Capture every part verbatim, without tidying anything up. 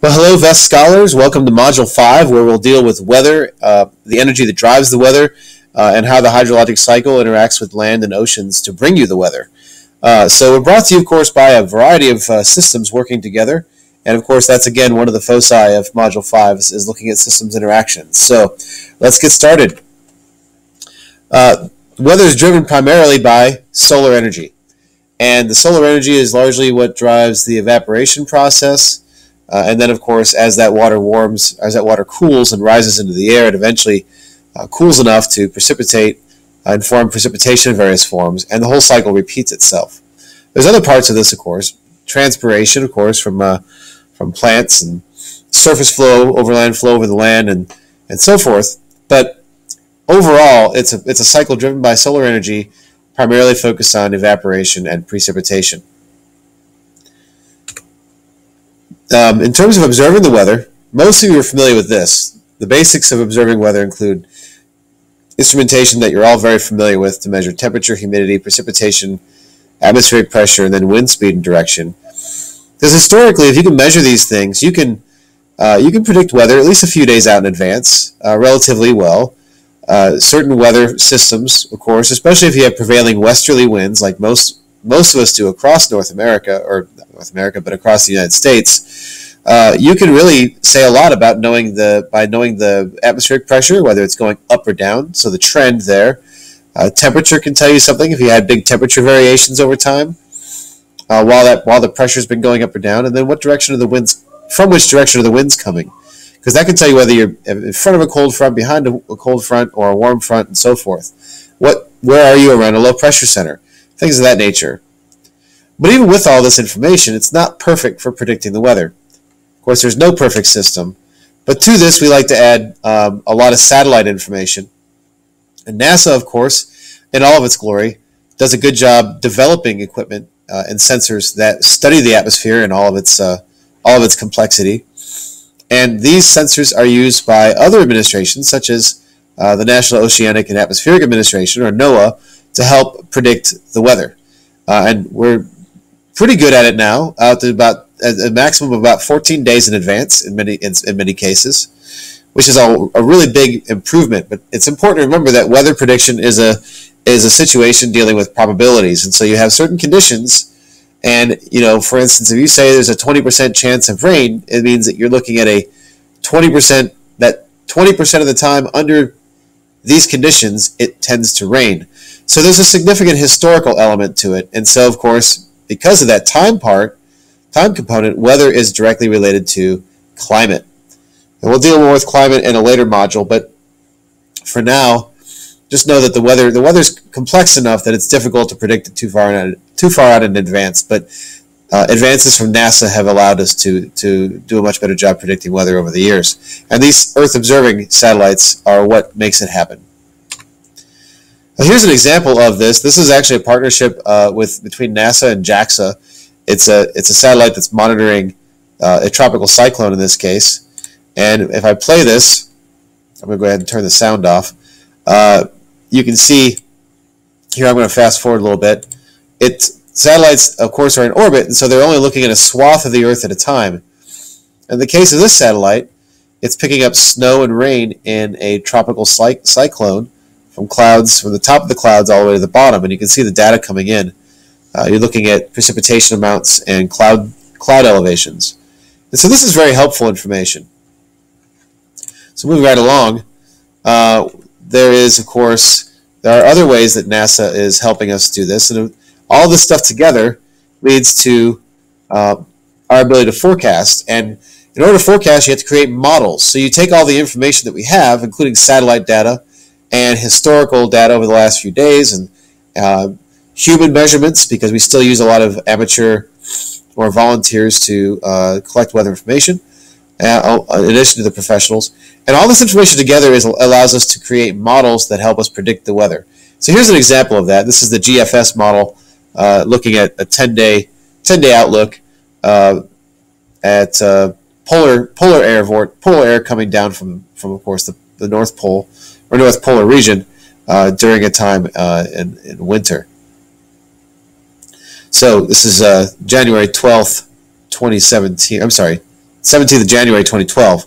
Well, hello, V E S scholars. Welcome to Module five, where we'll deal with weather, uh, the energy that drives the weather, uh, and how the hydrologic cycle interacts with land and oceans to bring you the weather. Uh, so we're brought to you, of course, by a variety of uh, systems working together. And, of course, that's, again, one of the foci of Module five is, is looking at systems interactions. So let's get started. Uh, weather is driven primarily by solar energy. And the solar energy is largely what drives the evaporation process. Uh, and then, of course, as that water warms, as that water cools and rises into the air, it eventually uh, cools enough to precipitate uh, and form precipitation in various forms, and the whole cycle repeats itself. There's other parts of this, of course, transpiration, of course, from uh, from plants, and surface flow, overland flow over the land, and and so forth. But overall, it's a it's a cycle driven by solar energy, primarily focused on evaporation and precipitation. Um, in terms of observing the weather, most of you are familiar with this. The basics of observing weather include instrumentation that you're all very familiar with to measure temperature, humidity, precipitation, atmospheric pressure, and then wind speed and direction. Because historically, if you can measure these things, you can uh, you can predict weather at least a few days out in advance, uh, relatively well. Uh, certain weather systems, of course, especially if you have prevailing westerly winds, like most most of us do across North America, or not North America, but across the United States, uh, you can really say a lot about knowing the by knowing the atmospheric pressure, whether it's going up or down. So the trend there. Uh, temperature can tell you something if you had big temperature variations over time, uh, while that while the pressure's been going up or down, and then what direction are the winds from which direction are the winds coming, because that can tell you whether you're in front of a cold front, behind a, a cold front, or a warm front, and so forth. What where are you around a low pressure center? Things of that nature. But even with all this information, it's not perfect for predicting the weather. Of course, there's no perfect system, but to this we like to add um, a lot of satellite information. And NASA, of course, in all of its glory, does a good job developing equipment uh, and sensors that study the atmosphere and all of its uh, all of its complexity. And these sensors are used by other administrations, such as uh, the National Oceanic and Atmospheric Administration, or NOAA, to help predict the weather. Uh, and we're pretty good at it now, out to about a maximum of about fourteen days in advance in many in, in many cases, which is a, a really big improvement. But it's important to remember that weather prediction is a is a situation dealing with probabilities, and so you have certain conditions. And you know, for instance, if you say there's a twenty percent chance of rain, it means that you're looking at a twenty percent that twenty percent of the time under these conditions it tends to rain. So there's a significant historical element to it, and so of course, because of that time part, time component, weather is directly related to climate. And we'll deal more with climate in a later module, but for now, just know that the weather the weather's complex enough that it's difficult to predict it too far in, too far out in advance. But uh, advances from NASA have allowed us to to do a much better job predicting weather over the years. And these Earth observing satellites are what makes it happen. Now, here's an example of this. This is actually a partnership uh, with between NASA and JAXA. It's a it's a satellite that's monitoring uh, a tropical cyclone in this case. And if I play this, I'm going to go ahead and turn the sound off. Uh, you can see here. I'm going to fast forward a little bit. It satellites, of course, are in orbit, and so they're only looking at a swath of the Earth at a time. In the case of this satellite, it's picking up snow and rain in a tropical cy cyclone. From clouds, from the top of the clouds all the way to the bottom, and you can see the data coming in. Uh, you're looking at precipitation amounts and cloud cloud elevations. And so this is very helpful information. So moving right along, uh, there is, of course, there are other ways that NASA is helping us do this, and all this stuff together leads to uh, our ability to forecast. And in order to forecast, you have to create models. So you take all the information that we have, including satellite data, and historical data over the last few days, and uh, human measurements, because we still use a lot of amateur or volunteers to uh, collect weather information, uh, in addition to the professionals. And all this information together is, allows us to create models that help us predict the weather. So here's an example of that. This is the G F S model, uh, looking at a ten-day outlook uh, at uh, polar polar air polar air coming down from from of course the, the North Pole or North Polar region uh, during a time uh, in, in winter. So this is uh, January twelfth, twenty seventeen. I'm sorry, seventeenth of January twenty twelve.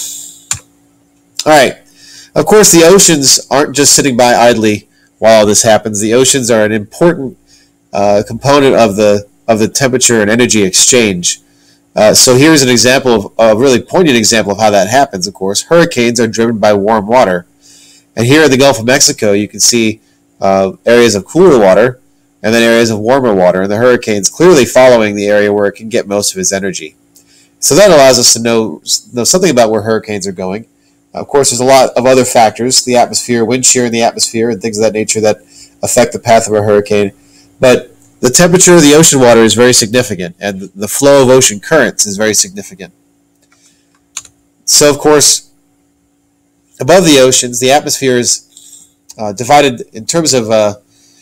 All right. Of course, the oceans aren't just sitting by idly while all this happens. The oceans are an important uh, component of the of the temperature and energy exchange. Uh, so here's an example of a really poignant example of how that happens. Of course, hurricanes are driven by warm water, and here in the Gulf of Mexico, you can see uh, areas of cooler water and then areas of warmer water, and the hurricane's clearly following the area where it can get most of its energy. So that allows us to know know something about where hurricanes are going. Of course, there's a lot of other factors, the atmosphere, wind shear in the atmosphere, and things of that nature that affect the path of a hurricane. But the temperature of the ocean water is very significant, and the flow of ocean currents is very significant. So, of course, above the oceans, the atmosphere is uh, divided in terms of uh,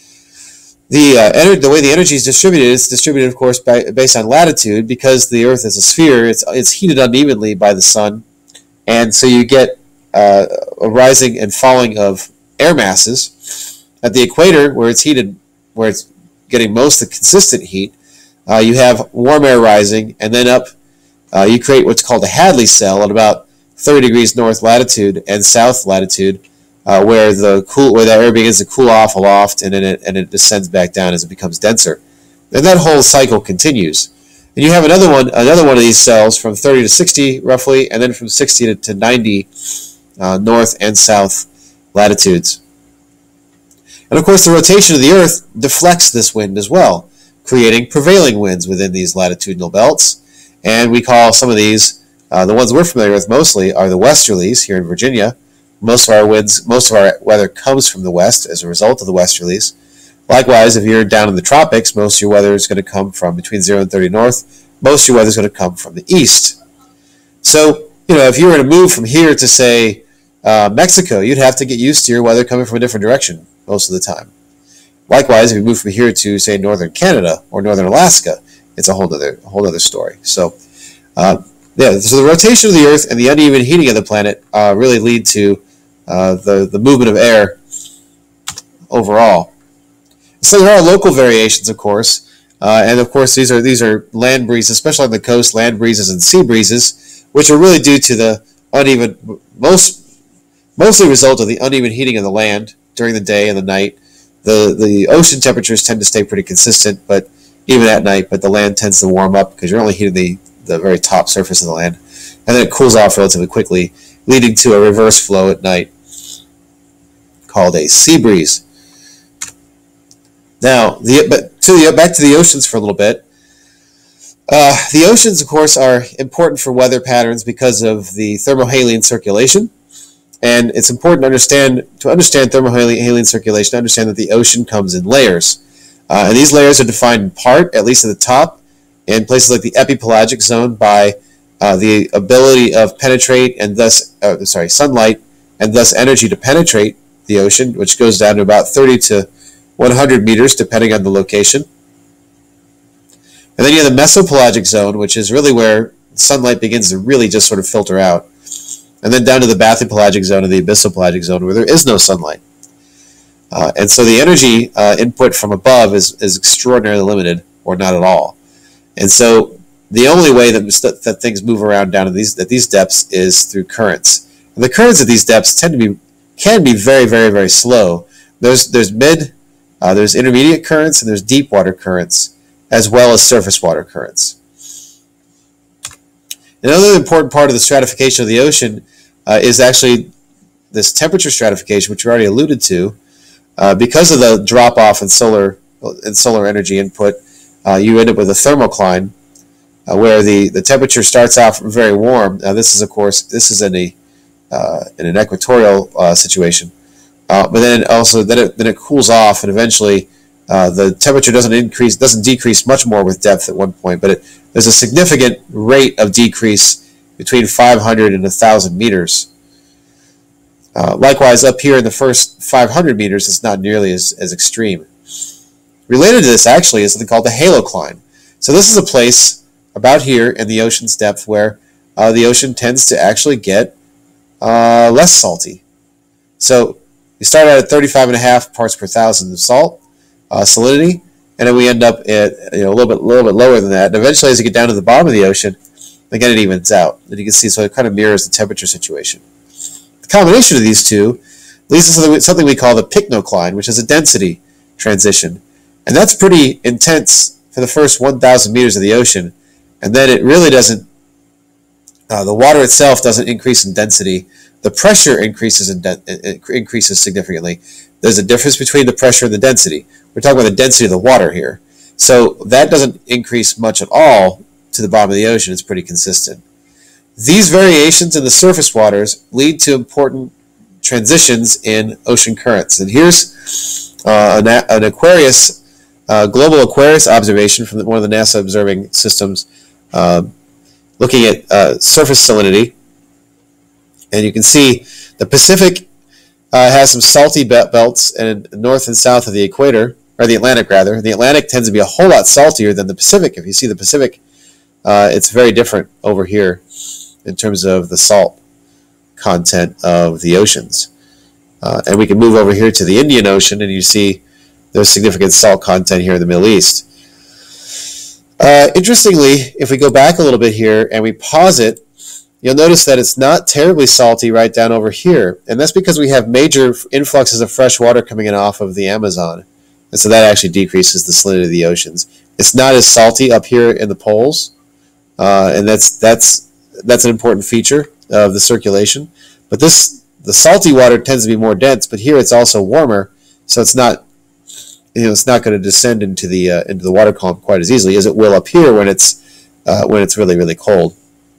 the uh, ener- the way the energy is distributed. It's distributed, of course, by, based on latitude, because the Earth is a sphere. It's it's heated unevenly by the sun, and so you get uh, a rising and falling of air masses. At the equator, where it's heated, where it's getting most of the consistent heat, uh, you have warm air rising, and then up uh, you create what's called a Hadley cell at about thirty degrees north latitude and south latitude, uh, where the cool where the air begins to cool off aloft, and then it and it descends back down as it becomes denser, and that whole cycle continues. And you have another one another one of these cells from thirty to sixty roughly, and then from sixty to, to ninety uh, north and south latitudes. And of course, the rotation of the Earth deflects this wind as well, creating prevailing winds within these latitudinal belts. And we call some of these, uh, the ones we're familiar with mostly, are the westerlies here in Virginia. Most of our winds, most of our weather comes from the west as a result of the westerlies. Likewise, if you're down in the tropics, most of your weather is going to come from between zero and thirty north. Most of your weather is going to come from the east. So, you know, if you were to move from here to, say, uh, Mexico, you'd have to get used to your weather coming from a different direction most of the time. Likewise, if you move from here to, say, northern Canada or northern Alaska, it's a whole other, a whole other story. So, uh, yeah, so the rotation of the Earth and the uneven heating of the planet uh, really lead to uh, the, the movement of air overall. So there are local variations, of course, uh, and of course these are these are land breezes, especially on the coast, land breezes and sea breezes, which are really due to the uneven, most mostly result of the uneven heating of the land during the day and the night. The the ocean temperatures tend to stay pretty consistent, but even at night, but the land tends to warm up because you're only heating the, the very top surface of the land, and then it cools off relatively quickly, leading to a reverse flow at night called a sea breeze. Now, the, but to the, back to the oceans for a little bit. Uh, the oceans, of course, are important for weather patterns because of the thermohaline circulation. And it's important to understand, to understand thermohaline circulation, to understand that the ocean comes in layers. Uh, and these layers are defined in part, at least at the top, in places like the epipelagic zone by uh, the ability of penetrate and thus, uh, sorry, sunlight and thus energy to penetrate the ocean, which goes down to about thirty to one hundred meters, depending on the location. And then you have the mesopelagic zone, which is really where sunlight begins to really just sort of filter out. And then down to the bathypelagic zone and the abyssopelagic zone, where there is no sunlight. Uh, and so the energy uh, input from above is, is extraordinarily limited, or not at all. And so the only way that, that things move around down at these, at these depths is through currents. And the currents at these depths tend to be, can be very, very, very slow. There's, there's mid, uh, there's intermediate currents, and there's deep water currents, as well as surface water currents. Another important part of the stratification of the ocean uh, is actually this temperature stratification, which we already alluded to. Uh, because of the drop-off in solar in solar energy input, uh, you end up with a thermocline, uh, where the, the temperature starts off very warm. Now, this is, of course, this is in a uh, in an equatorial uh, situation, uh, but then it also then it then it cools off, and eventually uh, the temperature doesn't increase, doesn't decrease much more with depth at one point, but it, there's a significant rate of decrease between five hundred and one thousand meters. Uh, likewise, up here in the first five hundred meters, it's not nearly as, as extreme. Related to this, actually, is something called the halocline. So this is a place about here in the ocean's depth where uh, the ocean tends to actually get uh, less salty. So you start out at thirty-five and a half parts per thousand of salt uh, salinity, and then we end up at, you know, a little bit, a little bit lower than that. And eventually, as you get down to the bottom of the ocean, Again, it evens out. And you can see, so it kind of mirrors the temperature situation. The combination of these two leads to something we call the pycnocline, which is a density transition. And that's pretty intense for the first one thousand meters of the ocean. And then it really doesn't, uh, the water itself doesn't increase in density. The pressure increases in de- it increases significantly. There's a difference between the pressure and the density. We're talking about the density of the water here. So that doesn't increase much at all to the bottom of the ocean. It's pretty consistent. These variations in the surface waters lead to important transitions in ocean currents. And here's uh, an, an Aquarius, uh, global Aquarius observation from one of the NASA observing systems, uh, looking at uh, surface salinity. And you can see the Pacific uh, has some salty belts and north and south of the equator, or the Atlantic rather. The Atlantic tends to be a whole lot saltier than the Pacific. If you see the Pacific, uh, it's very different over here in terms of the salt content of the oceans. Uh, and we can move over here to the Indian Ocean, and you see there's significant salt content here in the Middle East. Uh, interestingly, if we go back a little bit here and we pause it, you'll notice that it's not terribly salty right down over here. And that's because we have major influxes of fresh water coming in off of the Amazon. And so that actually decreases the salinity of the oceans. It's not as salty up here in the poles. Uh, and that's that's that's an important feature of the circulation. But this the salty water tends to be more dense, but here it's also warmer, so it's not you know it's not going to descend into the uh, into the water column quite as easily as it will up here when it's uh, when it's really really cold.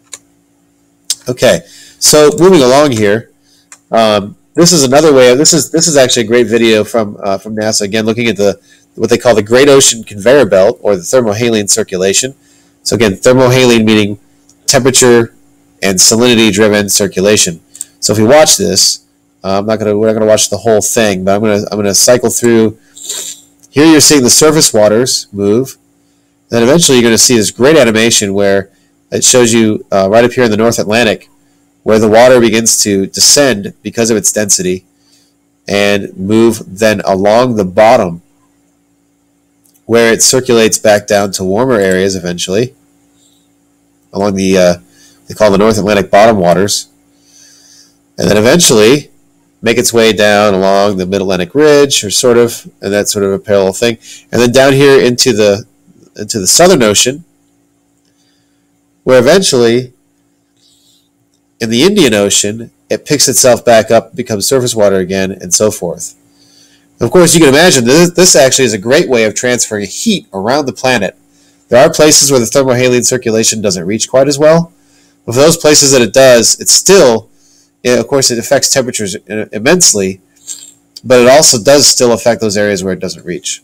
Okay, so moving along here, um, this is another way of this is this is actually a great video from uh, from NASA, again looking at the what they call the Great Ocean Conveyor Belt, or the thermohaline circulation. So again, thermohaline meaning temperature and salinity driven circulation. So if we watch this, uh, I'm not gonna we're not gonna watch the whole thing, but I'm gonna I'm gonna cycle through. Here you're seeing the surface waters move. Then eventually you're going to see this great animation where it shows you uh, right up here in the North Atlantic where the water begins to descend because of its density and move then along the bottom where it circulates back down to warmer areas eventually along the, uh, they call the North Atlantic bottom waters, and then eventually make its way down along the Mid-Atlantic Ridge, or sort of, and that's sort of a parallel thing, and then down here into the into the Southern Ocean, where eventually in the Indian Ocean it picks itself back up, becomes surface water again, and so forth. Of course, you can imagine this, this actually is a great way of transferring heat around the planet. There are places where the thermohaline circulation doesn't reach quite as well, but for those places that it does, it's still, of course, it affects temperatures immensely, but it also does still affect those areas where it doesn't reach.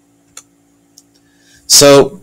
So,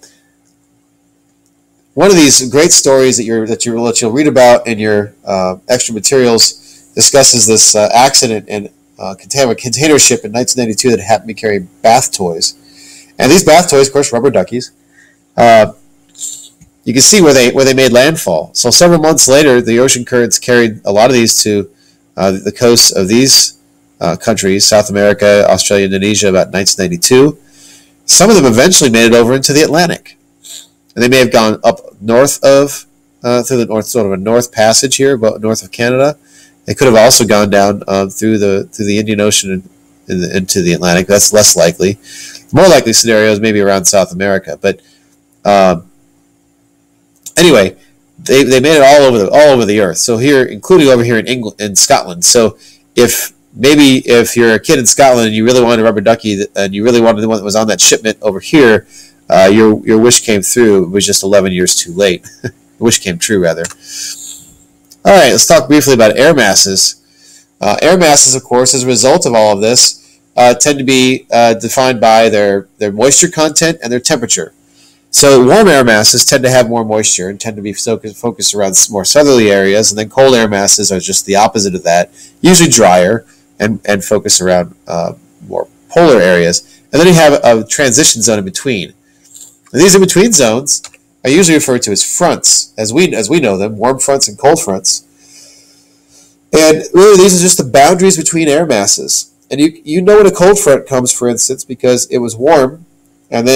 one of these great stories that you're that you that you'll read about in your uh, extra materials discusses this uh, accident in uh, container, container ship in nineteen ninety-two that happened to carry bath toys, and these bath toys, of course, rubber duckies. Uh, you can see where they where they made landfall. So several months later, the ocean currents carried a lot of these to uh, the coasts of these uh, countries, South America, Australia, Indonesia, about nineteen ninety-two. Some of them eventually made it over into the Atlantic. And they may have gone up north of, uh, through the north, sort of a north passage here, but north of Canada. They could have also gone down uh, through the through the Indian Ocean and in the, into the Atlantic. That's less likely. More likely scenario is maybe around South America. But um, anyway, they, they made it all over the all over the earth. So here, including over here in England, in Scotland. So if maybe if you're a kid in Scotland and you really wanted a rubber ducky and you really wanted the one that was on that shipment over here, uh, your your wish came through. It was just eleven years too late. Your wish came true, rather. All right, let's talk briefly about air masses. Uh, air masses, of course, as a result of all of this, uh, tend to be uh, defined by their, their moisture content and their temperature. So warm air masses tend to have more moisture and tend to be focused around more southerly areas, and then cold air masses are just the opposite of that, usually drier and, and focus around uh, more polar areas. And then you have a transition zone in between. And these in-between zones are usually referred to as fronts, as we as we know them, warm fronts and cold fronts. And really, these are just the boundaries between air masses. And you you know when a cold front comes, for instance, because it was warm, and then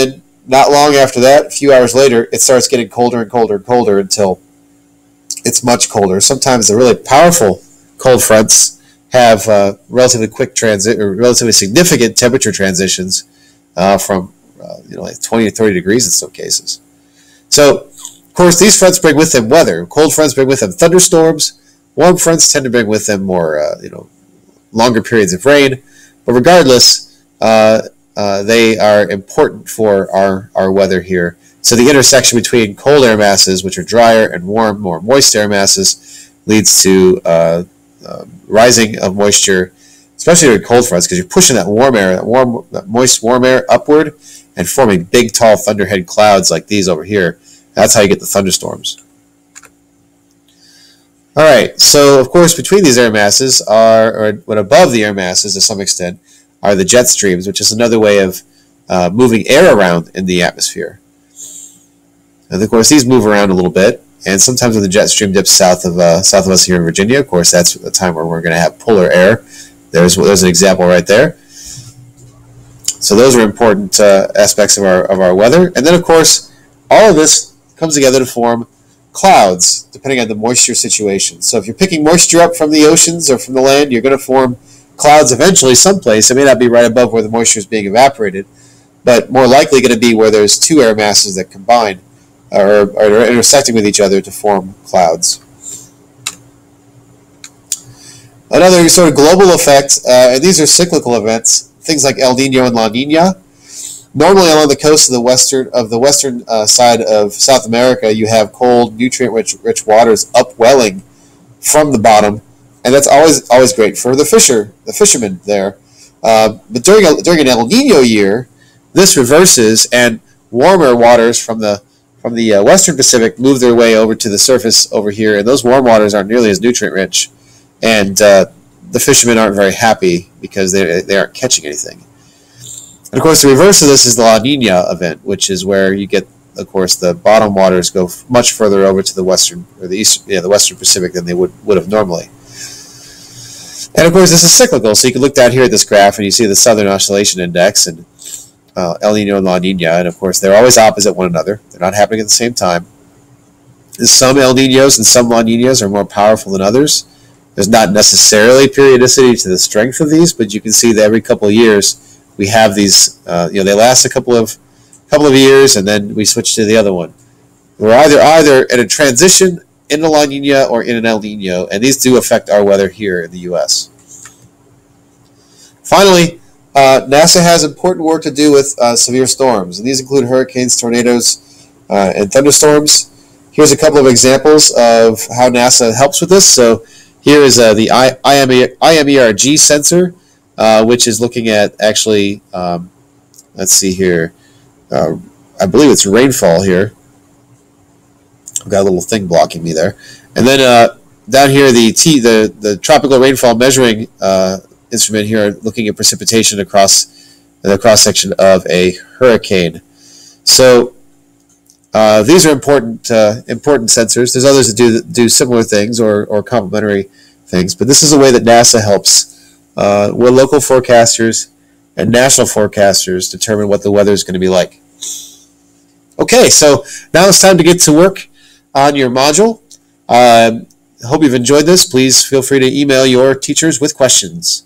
not long after that, a few hours later, it starts getting colder and colder and colder until it's much colder. Sometimes the really powerful cold fronts have uh, relatively quick transit or relatively significant temperature transitions uh, from uh, you know like twenty to thirty degrees in some cases. So, of course, these fronts bring with them weather. Cold fronts bring with them thunderstorms. Warm fronts tend to bring with them more uh, you know longer periods of rain. But regardless, uh, uh, they are important for our, our weather here. So the intersection between cold air masses, which are drier, and warm, more moist air masses, leads to uh, uh, rising of moisture, especially during cold fronts, because you're pushing that warm air, that warm, that moist warm air upward, and forming big, tall thunderhead clouds like these over here. That's how you get the thunderstorms. All right, so of course between these air masses are, or what above the air masses to some extent, are the jet streams, which is another way of uh, moving air around in the atmosphere. And of course these move around a little bit, and sometimes when the jet stream dips south of uh, south of us here in Virginia, of course that's the time where we're going to have polar air. There's there's an example right there. So those are important uh, aspects of our of our weather, and then of course all of this comes together to form clouds, depending on the moisture situation. So if you're picking moisture up from the oceans or from the land, you're going to form clouds eventually someplace. It may not be right above where the moisture is being evaporated, but more likely going to be where there's two air masses that combine or are intersecting with each other to form clouds. Another sort of global effect, uh, and these are cyclical events, things like El Nino and La Nina. Normally along the coast of the western of the western uh, side of South America, you have cold, nutrient-rich rich waters upwelling from the bottom, and that's always always great for the fisher, the fishermen there. Uh, but during a, during an El Nino year, this reverses, and warmer waters from the from the uh, western Pacific move their way over to the surface over here, and those warm waters aren't nearly as nutrient-rich, and uh, the fishermen aren't very happy because they they aren't catching anything. And of course, the reverse of this is the La Nina event, which is where you get, of course, the bottom waters go much further over to the western or the east, yeah, the western Pacific than they would would have normally. And of course, this is cyclical, so you can look down here at this graph and you see the Southern Oscillation Index and uh, El Nino and La Nina, and of course, they're always opposite one another. They're not happening at the same time. Some El Ninos and some La Ninas are more powerful than others. There's not necessarily periodicity to the strength of these, but you can see that every couple of years we have these, uh, you know, they last a couple of couple of years, and then we switch to the other one. We're either either in a transition in a La Nina or in an El Nino, and these do affect our weather here in the U S. Finally, uh, NASA has important work to do with uh, severe storms, and these include hurricanes, tornadoes, uh, and thunderstorms. Here's a couple of examples of how NASA helps with this. So here is uh, the I M E R G sensor, Uh, which is looking at actually, um, let's see here, uh, I believe it's rainfall here. I've got a little thing blocking me there. And then uh, down here, the T, the, the tropical rainfall measuring uh, instrument here, looking at precipitation across the cross-section of a hurricane. So uh, these are important uh, important sensors. There's others that do, do similar things or, or complementary things, but this is a way that NASA helps Uh, where local forecasters and national forecasters determine what the weather is going to be like. Okay, so now it's time to get to work on your module. I uh, hope you've enjoyed this. Please feel free to email your teachers with questions.